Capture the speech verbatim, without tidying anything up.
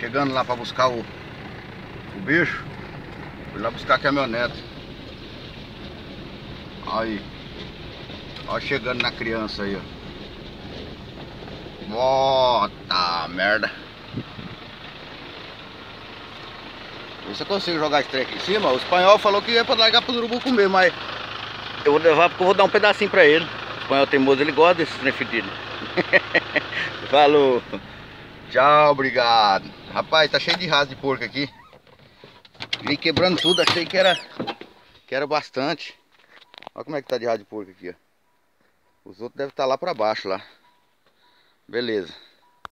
Chegando lá para buscar o, o bicho. Fui lá buscar a caminhonete. Aí. Ó, chegando na criança aí, ó. Bota merda. Vê se eu consigo jogar esse trem aqui em cima. O espanhol falou que ia pra largar pro urubu comer, mas eu vou levar porque eu vou dar um pedacinho pra ele. O espanhol teimoso, ele gosta desse trem fedido. Falou. Tchau, obrigado. Rapaz, tá cheio de raso de porco aqui. Vim quebrando tudo, achei que era que era bastante. Olha como é que tá de raso de porco aqui, ó. Os outros devem estar lá pra baixo lá. Beleza.